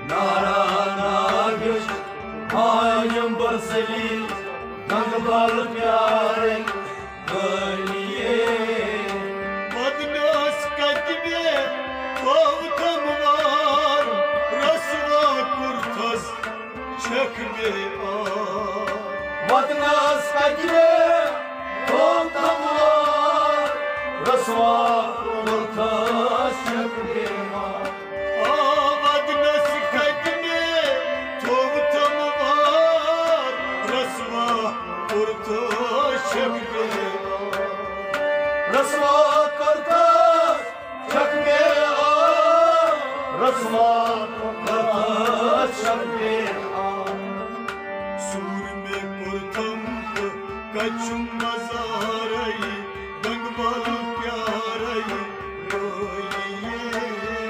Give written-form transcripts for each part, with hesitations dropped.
नारानागश आयम बरसली गंगबाल प्यारे गलिए मदनस कजबे कोवतमवार रसवा कुर्थस छकबे मदनस कजबे कोवतमवार रसवा कुर्थस छकबे रसवा करतास छकबे रसवा करतास छकबे सूर में कुर्तम कचुम मजारई गंगबाल प्यारई रोइए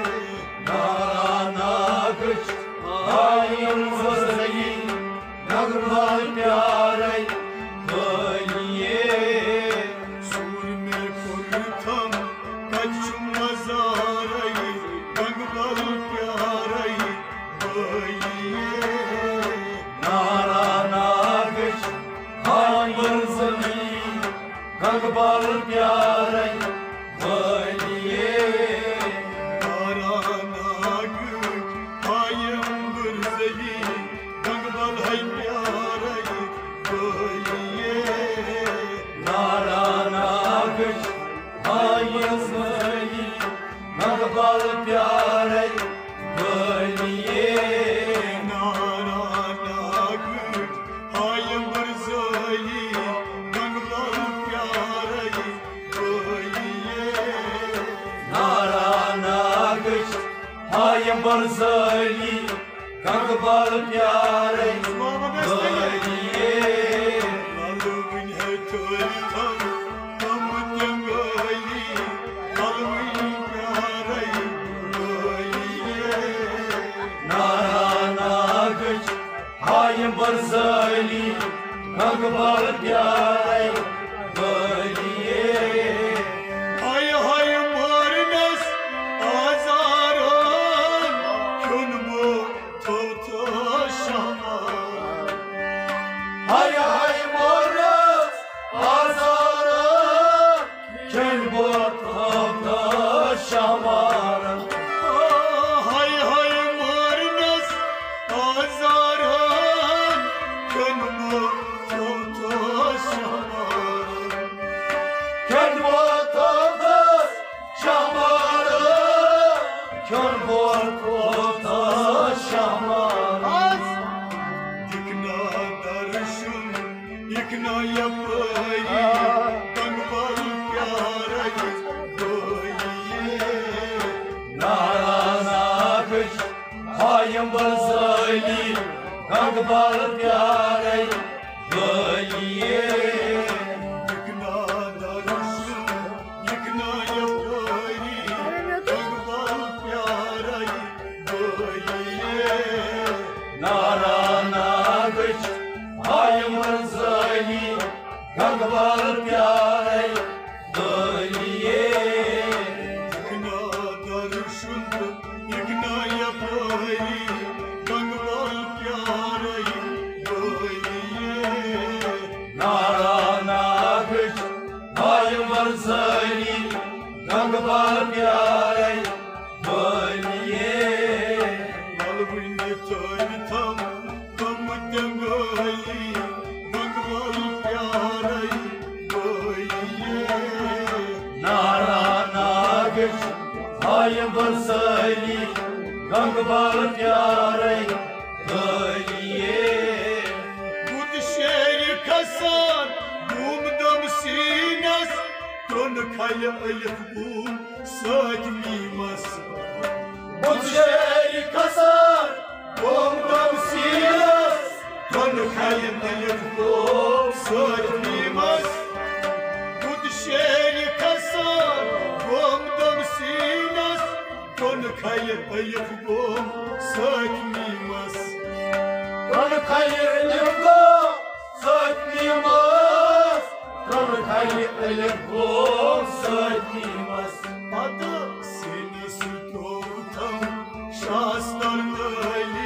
नारानागश आयम बरसली गंगबाल प्यारई गंगबाल प्यारे गलिए नारानाग आयम बरसली गंगबाल है प्यारे गलिए नारानाग आयम बरसली गंगबाल प्यारे गलिए नारानाग आयम बरसली नारानागश आयम बरसली गंगबाल प्यारे गलिए लालुन है चोरतम हम जंगली लालुन प्यारे गलिए नारानागश आयम बरसली गंगबाल प्यारे गलिए हाय हाय मोरस आजारा चलबो तो शमारा हाय हाय मोरस आजारा चलबो तो शमारा चलबो तो शमारा चलबो तो शमारा इकना यपरी गंगबाल प्यारे गलिए नारानागश आयम बरसली गंगबाल प्यारे गलिए इकना दर्शन इकना यपरी गंगबाल प्यारे गलिए नारानागश आयम बरसली गंगबाल प्यारे गलिए इकना दर्शन इकना यपरी गंगबाल प्यारे गलिए नारानागश आयम बरसली गंगबाल प्यारे गलिए लालुन चोरतम हम जंगली गंगबाल प्यारे गलिए नारानागश आयम बरसली गंगबाल प्यारे गलिए बुध शेर खसान घूमदम सीनस त्रोन खाय अलिफ बूम सजमी मस बुझेरी खसान घूमदम सीनस त्रोन खाय अलिफ बूम सजमी मस बुध शेर खसान घूमदम सीनस त्रोन खाय अलिफ बूम सजमी मस त्रोन खाय अलिफ बूम सजमी मस त्रोन खाय अलिफ बूम सजमी मस adı seni sultan şahslar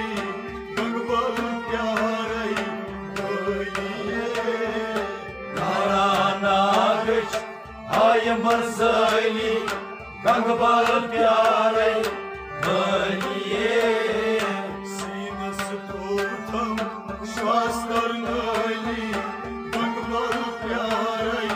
बरसली गंगबल प्यारे बलिए सीनस तोर्थम शास्त्र नली गंगबल प्यारे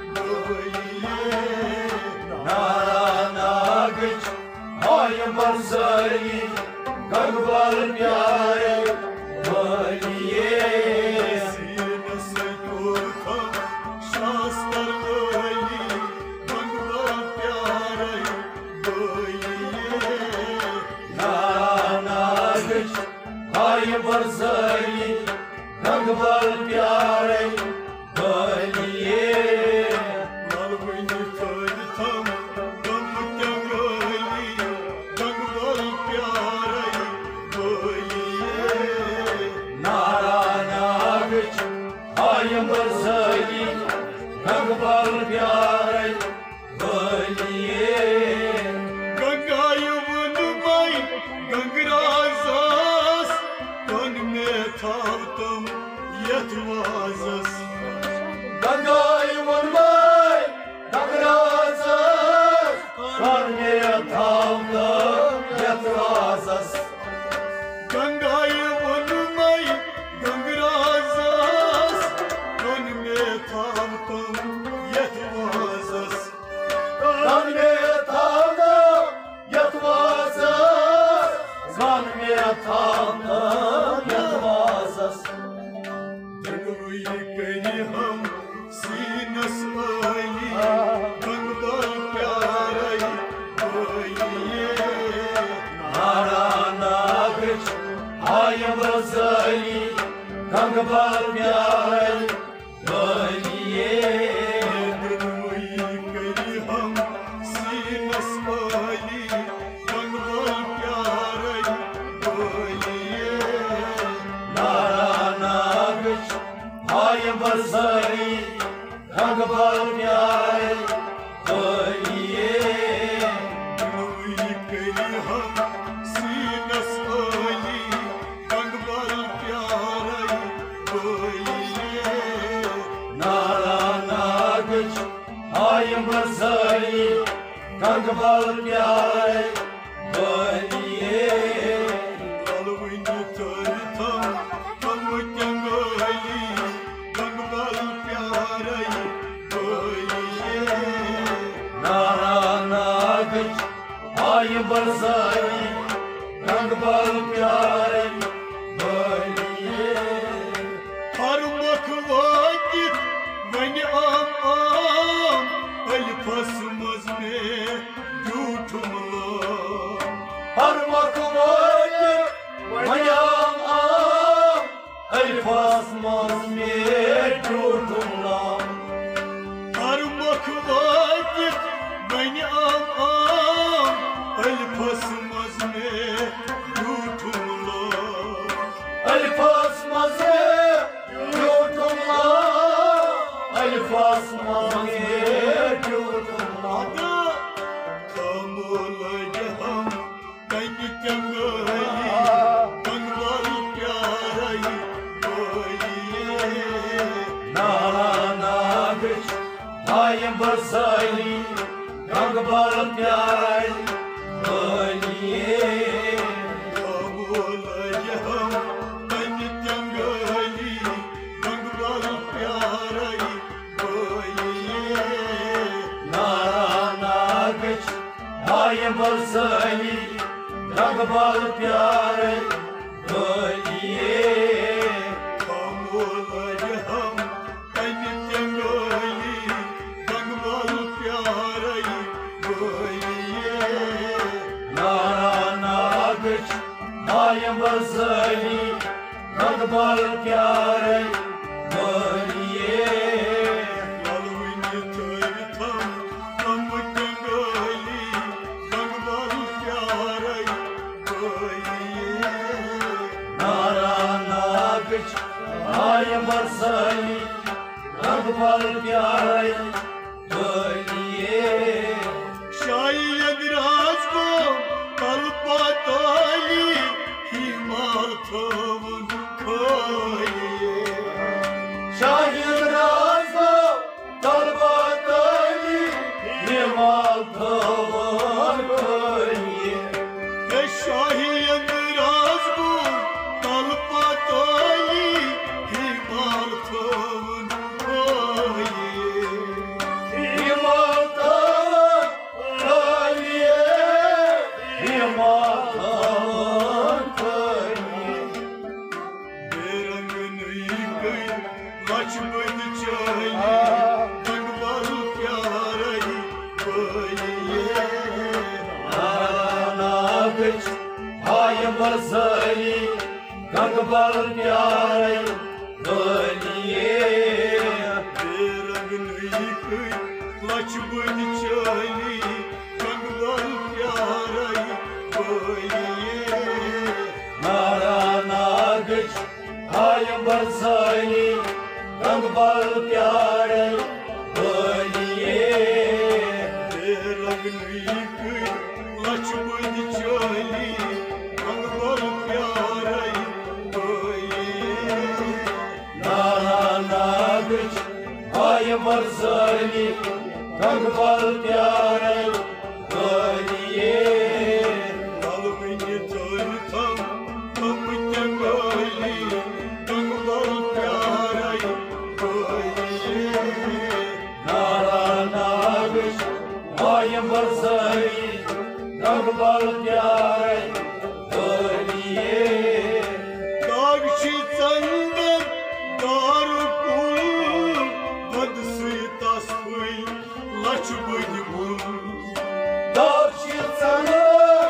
बलिए नारा नागच हाय बरसली गंगबल प्यारे बलिए सीनस तोर्थम शास्त्र नली गंगबल प्यारे बलिए नागच हाय बरसली गंगबल प्यारे बलिए Malvini töltam gamten goli gangol pyare boliye नारा नागच हाय बरसली गंगबल प्यारे बलिए gangayumun may gangrazas ton me tavtam yetvazas Gangai मुनबाई गंगराजस कर्मे थावला यत्राजस gangayumun may gangrazas ton me tavtam yetvazas कर्मे थावला यत्राजस कर्मे थावला यत्राजस Tanrı'yı kani ham sinas ali gangdal pyare boliye नारा नागच हाय बरसली गंगबल प्यारे बलिए Tanrı'yı kani ham sinas ali gangdal pyare boliye नारा नागच हाय बरसली गंगबल प्यारे बलिए Tanrı'yı kani ham sinas ali gangdal pyare boliye नारा नागच हाय बरसली गंगबल प्यारे बलिए Malvini töltam gamten goli gangdal pyare boliye नारा नागच हाय बरसली गंगबल प्यारे बलिए Parmak vakit beni am alfasmaz ne yutumla हर मखमल मयाम आम अल्फास में टूटूंगा Parmak vakit beni am alfasmaz ne yutumla अल्फास में टूटूंगा अल्फास में टूटूंगा Ada kamulayam beni kengali gangdal pyare boliye नारा नागच हाय बरसली गंगबल प्यारे बलिए kamulayam beni kengali gangdal pyare boliye नारा नागच हाय बरसली गंगबल प्यारे बलिए kamulayam beni kengali gangdal pyare boliye नारा नागच हाय बरसली गंगबल प्यारे बलिए Malvini töltam gamten goli gangdal pyare boliye नारा नागच हाय बरसली गंगबल प्यारे बलिए Şayet razgo kalpatali himatavun koye Shahid राज़ो तलबा तली हाय बरसली गंग बल प्यारे गलिए रंग नहीं कोई लच बन चली गंग बल प्यारे गलिए नारा नागच हाय बरसली गंग बल प्यारे गलिए रंग नहीं कोई लच बन चली गंग बल प्यारे गलिए नारा नागच हाय बरसली गंग बल प्यारे गलिए Alvini tartam kapıten goli Gangbal pyaray goli नारा नागच हाय बरसली गंग बल प्यारे गलिए Dağçı sandım dar kul Vadsı tasfıy laç bıdı bul Darşitsana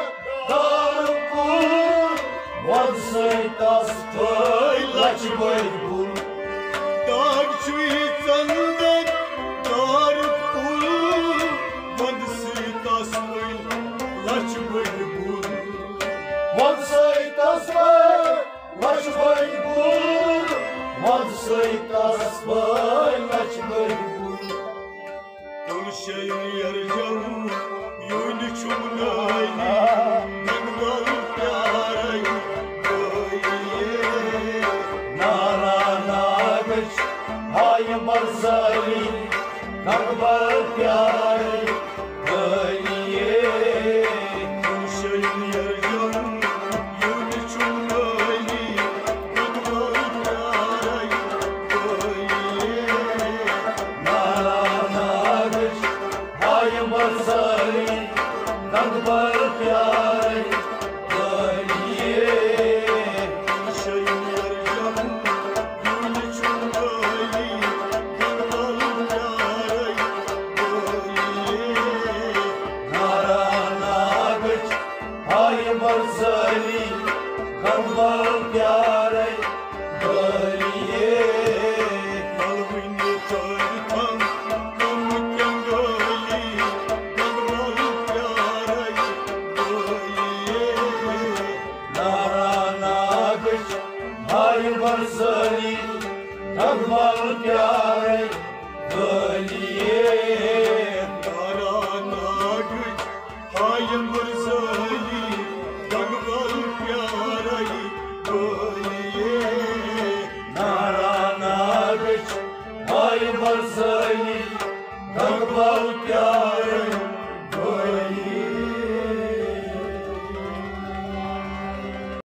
darkul Vadsay tasfay laçbay bul Dağçı sandım dar kul Vadsı tasfıy laç bıdı bul Vadsay tasfay laçbay bul Vadsay tasfay laçbay bul Konuşayım yarıcam Yönü çumlaylı Gangbal pyaray Goye Nara nagach hay barzali Gangbal pyare galiye Konuşayım yarıcam Yönü çumlaylı Gangbal pyaray Goye Nara nagach hay barzali Gangbal pyare galiye Konuşayım yarıcam Yönü çumlaylı Gangbal pyaray Goye Nara nagach hay barzali Gangbal pyare galiye Alvini tartam kapıten goli Gangbal pyaray goliye Nara nagach hay barzali Gangbal pyare galiye